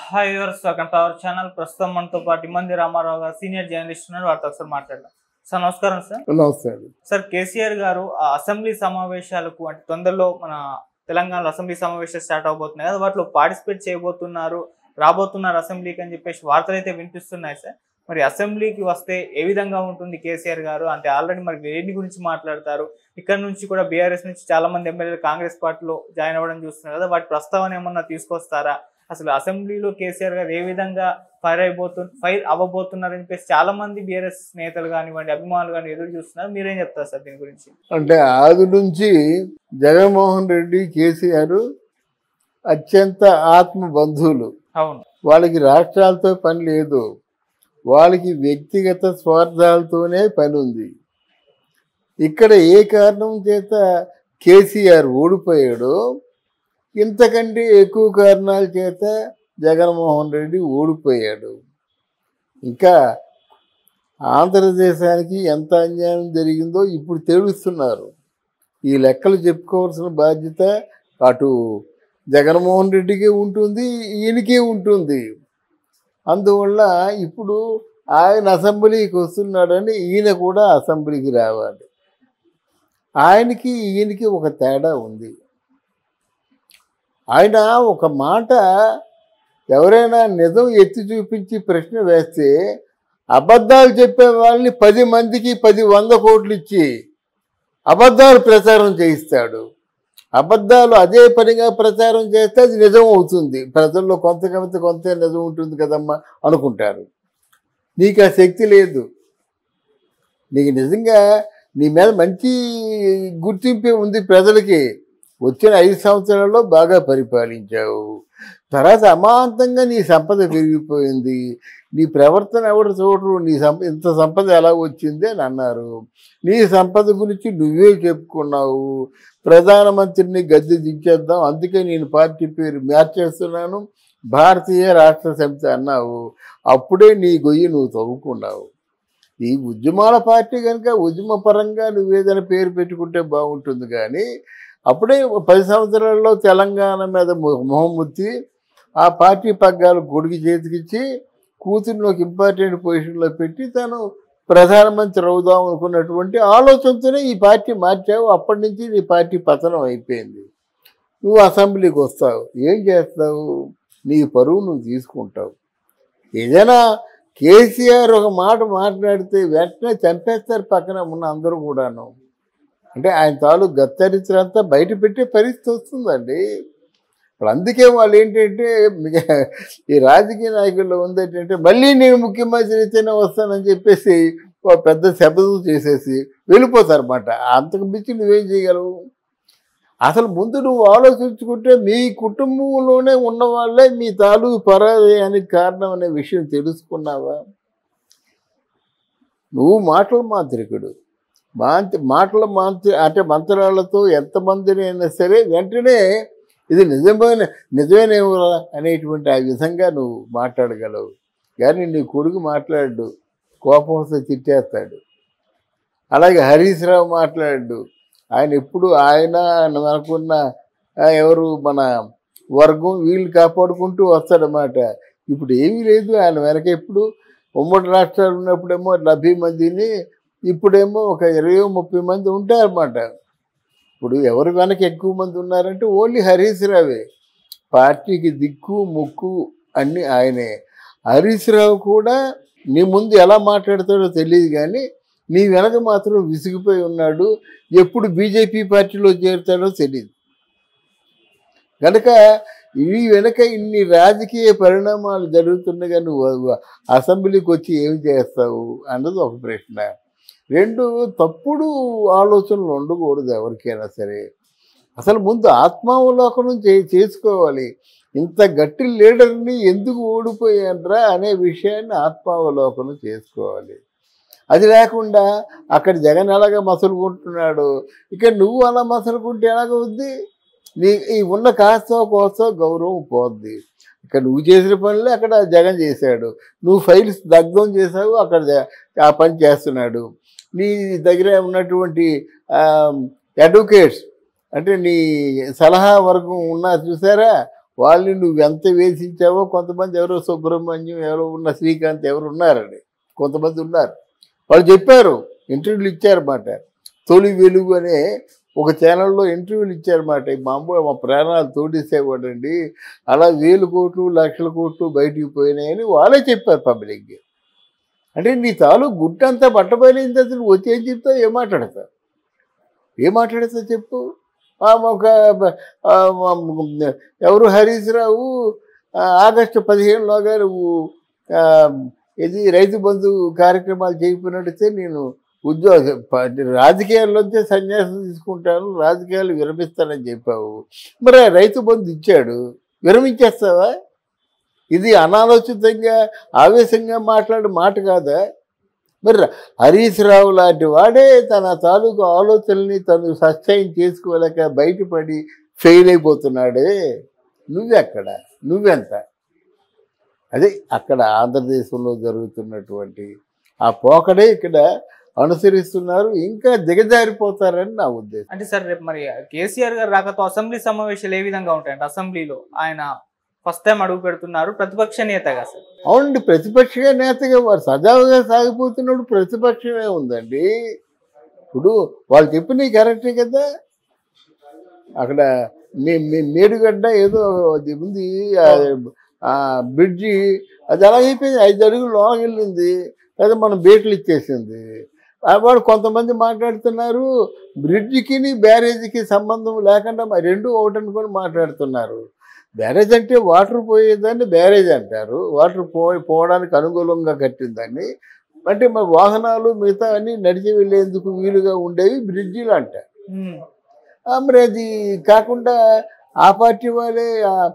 Hi viewers, welcome to our channel. ప్రస్తుతం మనతో పాటు ఇమ్మంది రామారావు గారు సీనియర్ జర్నలిస్ట్ ఉన్నారు. వారితో ఒకసారి మాట్లాడదాం. సార్ నమస్కారం. నమస్తే అండి. సార్ కేసీఆర్ గారు ఆ అసెంబ్లీ సమావేశాలకు అంటే తొందరలో మన తెలంగాణలో అసెంబ్లీ సమావేశాలు స్టార్ట్ అవబోతున్నాయి కదా, వాటిలో పార్టిసిపేట్ చేయబోతున్నారు, రాబోతున్నారు అసెంబ్లీకి అని చెప్పేసి వార్తలు అయితే వినిపిస్తున్నాయి సార్. మరి అసెంబ్లీకి వస్తే ఏ విధంగా ఉంటుంది కేసీఆర్ గారు? అంటే ఆల్రెడీ మరి దేని గురించి మాట్లాడతారు? ఇక్కడ నుంచి కూడా బీఆర్ఎస్ నుంచి చాలా మంది ఎమ్మెల్యేలు కాంగ్రెస్ పార్టీలో జాయిన్ అవ్వడం చూస్తున్నారు కదా, వాటి ప్రస్తావన ఏమన్నా తీసుకొస్తారా? అసలు అసెంబ్లీలో కేసీఆర్ గారు ఏ విధంగా ఫైర్ అవ్వబోతున్నారని చెప్పేసి చాలా మంది బీఆర్ఎస్ నేతలు కానివ్వండి, అభిమానులు కానీ ఎదురు చూస్తున్నారు. మీరేం చెప్తారు సార్ దీని గురించి? అంటే ఆది నుంచి జగన్మోహన్ రెడ్డి, కేసీఆర్ అత్యంత ఆత్మ బంధువులు. అవును, వాళ్ళకి రాష్ట్రాలతో పని లేదు, వాళ్ళకి వ్యక్తిగత స్వార్థాలతోనే పని ఉంది. ఇక్కడ ఏ కారణం చేత కేసీఆర్ ఓడిపోయాడో ఇంతకంటే ఎక్కువ కారణాల చేత జగన్మోహన్ రెడ్డి ఓడిపోయాడు. ఇంకా ఆంధ్రదేశానికి ఎంత అన్యాయం జరిగిందో ఇప్పుడు తెలుస్తున్నారు. ఈ లెక్కలు చెప్పుకోవాల్సిన బాధ్యత అటు జగన్మోహన్ రెడ్డికే ఉంటుంది, ఈయనకే ఉంటుంది. అందువల్ల ఇప్పుడు ఆయన అసెంబ్లీకి వస్తున్నాడని ఈయన కూడా అసెంబ్లీకి రావాలి. ఆయనకి ఈయనకి ఒక తేడా ఉంది. ఆయన ఒక మాట ఎవరైనా నిజం ఎత్తి చూపించి ప్రశ్న వేస్తే అబద్ధాలు చెప్పే వాళ్ళని 10 మందికి 100 కోట్లు ఇచ్చి అబద్ధాలు ప్రచారం చేయిస్తాడు. అబద్ధాలు అదే పనిగా ప్రచారం చేస్తే అది నిజం అవుతుంది. ప్రజల్లో కొంత నిజం ఉంటుంది కదమ్మా అనుకుంటారు. నీకు ఆ శక్తి లేదు. నీకు నిజంగా నీ మీద మంచి గుర్తింపే ఉంది ప్రజలకి. వచ్చిన 5 సంవత్సరాల్లో బాగా పరిపాలించావు. తర్వాత అమాంతంగా నీ సంపద పెరిగిపోయింది. నీ ప్రవర్తన ఎవరు చూడరు. ఇంత సంపద ఎలా వచ్చింది అని అన్నారు. నీ సంపద గురించి నువ్వే చెప్పుకున్నావు. ప్రధానమంత్రిని గద్దె దించేద్దాం, అందుకే నేను పార్టీ పేరు మార్చేస్తున్నాను, భారతీయ రాష్ట్ర సమితి అన్నావు. అప్పుడే నీ గొయ్యి నువ్వు తవ్వుకున్నావు. ఈ ఉద్యమాల పార్టీ కనుక ఉద్యమ పరంగా నువ్వేదైనా పేరు పెట్టుకుంటే బాగుంటుంది. కానీ అప్పుడే 10 సంవత్సరాల్లో తెలంగాణ మీద మొహమ్మొత్తి ఆ పార్టీ పగ్గాలు కొడుకు చేతికిచ్చి కూతురిని ఒక ఇంపార్టెంట్ పొజిషన్లో పెట్టి తను ప్రధానమంత్రి అవుదాం అనుకున్నటువంటి ఆలోచనతోనే ఈ పార్టీ మార్చావు. అప్పటి నుంచి నీ పార్టీ పతనం అయిపోయింది. నువ్వు అసెంబ్లీకి వస్తావు, ఏం చేస్తావు? నీ పరువు నువ్వు తీసుకుంటావు. ఏదైనా కేసీఆర్ ఒక మాట మాట్లాడితే వెంటనే చంపేస్తారు పక్కన ఉన్న అందరూ కూడాను. అంటే ఆయన తాలూకు గత్తరిత్ర అంతా బయట పెట్టే పరిస్థితి వస్తుందండి. అందుకే వాళ్ళు ఏంటంటే ఈ రాజకీయ నాయకుల్లో ఉంది ఏంటంటే మళ్ళీ నేను ముఖ్యమంత్రి అయితేనే వస్తానని చెప్పేసి ఒక పెద్ద శబ్దం చేసేసి వెళ్ళిపోతారన్నమాట. అంతకు మించి నువ్వేం చేయగలవు? అసలు ముందు నువ్వు ఆలోచించుకుంటే మీ కుటుంబంలోనే ఉన్న వాళ్ళే మీ తాలూకు పరాజయానికి కారణం అనే విషయం తెలుసుకున్నావా? నువ్వు మాటల మాంత్రికుడు. మాటల అంటే మంత్రాలతో ఎంతమందిని అయినా సరే వెంటనే ఇది నిజమేనేమో అనేటువంటి ఆ విధంగా నువ్వు మాట్లాడగలవు. కానీ నీ కొడుకు మాట్లాడు, కోపం వస్తే తిట్టేస్తాడు. అలాగే హరీష్ రావు మాట్లాడు, ఆయన ఎప్పుడు ఆయన మనకున్న ఎవరు మన వర్గం వీళ్ళు కాపాడుకుంటూ వస్తాడనమాట. ఇప్పుడు ఏమీ లేదు ఆయన వెనక. ఎప్పుడు ఉమ్మడి రాష్ట్రాలు ఉన్నప్పుడేమో 70 మందిని, ఇప్పుడేమో ఒక 20-30 మంది ఉంటారన్నమాట. ఇప్పుడు ఎవరి వెనక ఎక్కువ మంది ఉన్నారంటే ఓన్లీ హరీష్ రావే. పార్టీకి దిక్కు ముక్కు అన్నీ ఆయనే. హరీష్ రావు కూడా నీ ముందు ఎలా మాట్లాడతాడో తెలియదు, కానీ నీ వెనక మాత్రం విసిగిపోయి ఉన్నాడు. ఎప్పుడు బీజేపీ పార్టీలో చేరుతాడో తెలియదు. కనుక ఈ వెనక ఇన్ని రాజకీయ పరిణామాలు జరుగుతుండగా నువ్వు అసెంబ్లీకి వచ్చి ఏం చేస్తావు అన్నది ఒక ప్రశ్న. 2, తప్పుడు ఆలోచనలు ఉండకూడదు ఎవరికైనా సరే. అసలు ముందు ఆత్మావలోకనం చేసుకోవాలి. ఇంత గట్టి లీడర్ని ఎందుకు ఓడిపోయాన్రా అనే విషయాన్ని ఆత్మావలోకనం చేసుకోవాలి. అది లేకుండా అక్కడ జగన్ ఎలాగ మసలుకుంటున్నాడు, ఇక్కడ నువ్వు అలా మసలుకుంటే ఎలాగవుద్ది? ఈ ఉన్న కాస్తో కోస్తో గౌరవం పోద్ది. ఇక్కడ నువ్వు చేసిన పనులే అక్కడ జగన్ చేశాడు. నువ్వు ఫైల్స్ దగ్ధం చేసావు, అక్కడ ఆ పని చేస్తున్నాడు. నీ దగ్గర ఉన్నటువంటి అడ్వకేట్స్ అంటే నీ సలహా వర్గం ఉన్నారు చూసారా, వాళ్ళని నువ్వు ఎంత వేసించావో కొంతమంది ఎవరో సుబ్రహ్మణ్యం ఎవరో ఉన్న శ్రీకాంత్ ఎవరు ఉన్నారండి, కొంతమంది ఉన్నారు. వాళ్ళు చెప్పారు, ఇంటర్వ్యూలు ఇచ్చారన్నమాట. తొలి వెలుగు అనే ఒక ఛానల్లో ఇంటర్వ్యూలు ఇచ్చారన్నమాట. మా అమ్మ మా ప్రాణాలు తోడేసేవాడండి, అలా 1000 కోట్లు 1,00,000 కోట్లు బయటికి పోయినాయని వాళ్ళే చెప్పారు పబ్లిక్కి. అంటే నీ తాలూకు గుట్టంతా బట్టబయలైన తర్వాత నువ్వు వచ్చి ఏం చెప్తావు, ఏం మాట్లాడతావు చెప్పు. ఒక ఎవరు హరీష్ రావు ఆగస్టు 15లోగా నువ్వు ఇది రైతు బంధు కార్యక్రమాలు చేయకపోయినట్టయితే నేను రాజకీయాల్లోంచే సన్యాసం తీసుకుంటాను, రాజకీయాలు విరమిస్తానని చెప్పావు. మరి రైతు బంధు ఇచ్చాడు, విరమించేస్తావా? ఇది అనాలోచితంగా ఆవేశంగా మాట్లాడే మాట కాదా? మరి హరీష్ రావు లాంటి వాడే తన తాలూకు ఆలోచనల్ని తను సస్టైన్ చేసుకోలేక బయటపడి ఫెయిల్ అయిపోతున్నాడే. నువ్వెక్కడ, నువ్వెంత? అదే అక్కడ ఆంధ్రదేశంలో జరుగుతున్నటువంటి ఆ పోకడే ఇక్కడ అనుసరిస్తున్నారు, ఇంకా దిగజారిపోతారని నా ఉద్దేశం. అంటే సార్ రేపు మరి కేసీఆర్ గారు రాకతో అసెంబ్లీ సమావేశాలు ఏ విధంగా ఉంటాయంటే, అసెంబ్లీలో ఆయన ఫస్ట్ టైం అడుగు పెడుతున్నారు ప్రతిపక్ష నేతగా సార్. అవునండి, ప్రతిపక్ష నేతగా వారు సజావుగా సాగిపోతున్నప్పుడు ప్రతిపక్షమే ఉందండి. ఇప్పుడు వాళ్ళు చెప్పినవి కరెక్టే కదా. అక్కడ మేడుగడ్డ ఏదో అది ఉంది, బ్రిడ్జి అది అలాగైపోయింది, 5 అడుగులు లోకి వెళ్ళింది, లేదా మనం బేట్లు ఇచ్చేసింది. వాడు కొంతమంది మాట్లాడుతున్నారు బ్రిడ్జికి బ్యారేజీకి సంబంధం లేకుండా మరి 2 ఒకటి అనుకొని మాట్లాడుతున్నారు. బ్యారేజ్ అంటే వాటర్ పోయేదాన్ని బ్యారేజ్ అంటారు, వాటర్ పోవడానికి అనుకూలంగా కట్టిందాన్ని. అంటే మరి వాహనాలు మిగతా అన్నీ నడిచి వెళ్ళేందుకు వీలుగా ఉండేవి బ్రిడ్జిలు అంటారు. మరి అది కాకుండా ఆ పార్టీ వాళ్ళే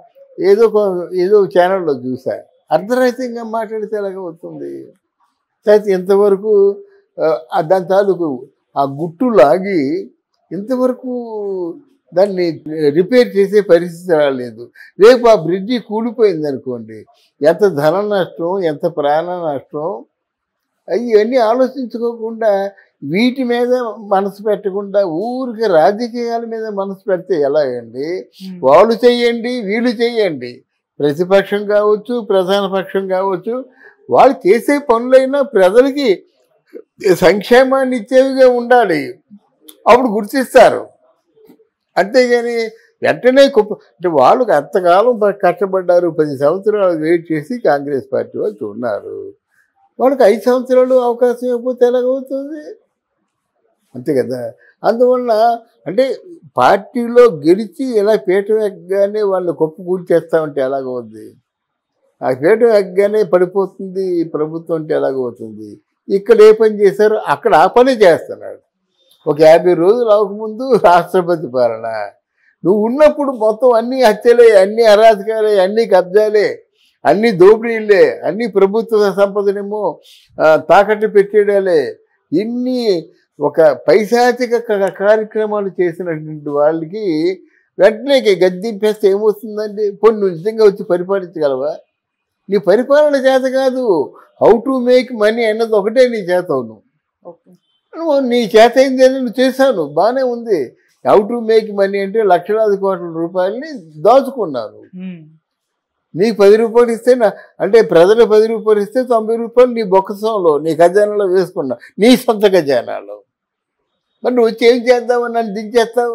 ఏదో ఛానల్లో చూసా, అర్ధరహితంగా మాట్లాడితే ఎలాగ అవుతుంది? అయితే ఇంతవరకు దాని తాలూకు ఆ గుట్టు లాగి ఇంతవరకు దాన్ని రిపేర్ చేసే పరిస్థితి రాలేదు. రేపు ఆ బ్రిడ్జి కూలిపోయింది అనుకోండి, ఎంత ధన నష్టం, ఎంత ప్రాణ నష్టం. ఇవన్నీ ఆలోచించుకోకుండా వీటి మీద మనసు పెట్టకుండా ఊరికి రాజకీయాల మీద మనసు పెడితే ఎలాగండి? వాళ్ళు చెయ్యండి, వీళ్ళు చెయ్యండి, ప్రతిపక్షం కావచ్చు ప్రధాన పక్షం కావచ్చు, వాళ్ళు చేసే పనులైనా ప్రజలకి సంక్షేమాన్ని ఇచ్చేవిగా ఉండాలి, అప్పుడు గుర్తిస్తారు. అంతేగాని వెంటనే అంటే వాళ్ళకి అంతకాలం కష్టపడ్డారు, 10 సంవత్సరాలు వెయిట్ చేసి కాంగ్రెస్ పార్టీ వాళ్ళు ఉన్నారు. వాళ్ళకి 5 సంవత్సరాలు అవకాశం ఇవ్వకపోతే ఎలాగవుతుంది? అంతే కదా. అందువల్ల అంటే పార్టీలో గెలిచి ఇలా పీట ఎక్కగానే వాళ్ళని కొప్పు కూల్చేస్తామంటే ఎలాగవుతుంది? ఆ పీట ఎక్కగానే పడిపోతుంది ప్రభుత్వం అంటే ఎలాగవుతుంది? ఇక్కడ ఏ పని చేశారో అక్కడ ఆ పని చేస్తున్నాడు. ఒక 50 రోజులు అవ్వకముందు రాష్ట్రపతి పాలన, నువ్వు ఉన్నప్పుడు మొత్తం అన్ని హత్యలే, అన్ని అరాచకాలే, అన్ని కబ్జాలే, అన్ని దోపిడీలే, అన్ని ప్రభుత్వ సంపదనేమో తాకట్టు పెట్టేయడాలే, ఇన్ని ఒక పైశాచిక కార్యక్రమాలు చేసినటువంటి వాళ్ళకి వెంటనే గద్దింపేస్తే ఏమొస్తుందండి? నువ్వు నిజంగా వచ్చి పరిపాలించగలవా? నీ పరిపాలన చేత కాదు, హౌ టు మేక్ మనీ అన్నది ఒకటే నీ చేత. నువ్వు నీ చేత అయింది అని నువ్వు చేశాను, బాగానే ఉంది. హౌ టు మేక్ మనీ అంటే లక్షలాది కోట్ల రూపాయలని దాచుకున్నారు. నీకు 10 రూపాయలు ఇస్తే అంటే ప్రజలు 10 రూపాయలు ఇస్తే 90 రూపాయలు నీ బొక్కసంలో నీ ఖజానాలో వేసుకున్నా, నీ సొంత ఖజానాలో. మరి నువ్వు వచ్చి ఏం చేద్దామని నన్ను దించేస్తావు?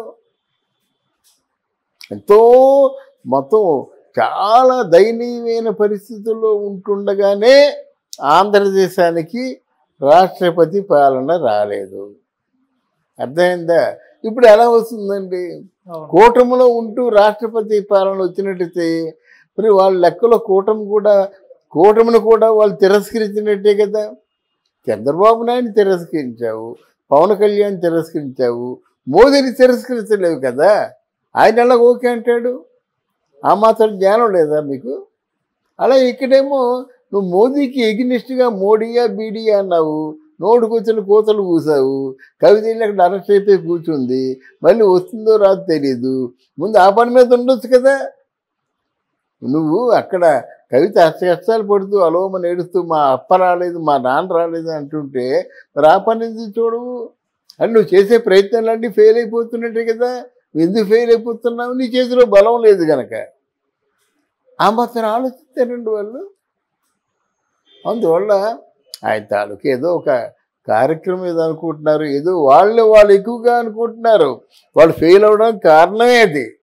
ఎంతో మొత్తం చాలా దయనీయమైన పరిస్థితుల్లో ఉంటుండగానే ఆంధ్రదేశానికి రాష్ట్రపతి పాలన రాలేదు. అర్థమైందా? ఇప్పుడు ఎలా వస్తుందండి? కూటమిలో ఉంటూ రాష్ట్రపతి పాలన వచ్చినట్టయితే మరి వాళ్ళ లెక్కలో కూటమిని కూడా వాళ్ళు తిరస్కరించినట్టే కదా. చంద్రబాబు నాయుడు తిరస్కరించావు, పవన్ కళ్యాణ్ తిరస్కరించావు, మోదీని తిరస్కరించలేవు కదా. ఆయన ఎలా ఓకే అంటాడు? ఆ మాత్రం జ్ఞానం లేదా మీకు? అలా ఇక్కడేమో నువ్వు మోదీకి ఎగ్నిస్ట్గా మోడీయా బీడీయా అన్నావు, నోటుకొచ్చిన కోతలు కూసావు, కవిత అక్కడ అరెస్ట్ అయిపోయి కూర్చుంది, మళ్ళీ వస్తుందో రాదు తెలీదు. ముందు ఆ పని మీద ఉండొచ్చు కదా. నువ్వు అక్కడ కవిత కష్టాలు పడుతూ అలోమని ఏడుస్తూ మా అప్ప రాలేదు, మా నాన్న రాలేదు అంటుంటే మరి ఆ పని ఎందుకు చూడవు? అని నువ్వు చేసే ప్రయత్నాలన్నీ ఫెయిల్ అయిపోతున్నట్టే కదా. ఎందుకు ఫెయిల్ అయిపోతున్నావు? నీ చేతిలో బలం లేదు కనుక. ఆ మాత్రం ఆలోచిస్తారండి వాళ్ళు. అందువల్ల ఆయన తాలూకు ఏదో ఒక కార్యక్రమం ఏదో అనుకుంటున్నారు, ఏదో వాళ్ళు ఎక్కువగా అనుకుంటున్నారు. వాళ్ళు ఫెయిల్ అవ్వడానికి కారణమే అది.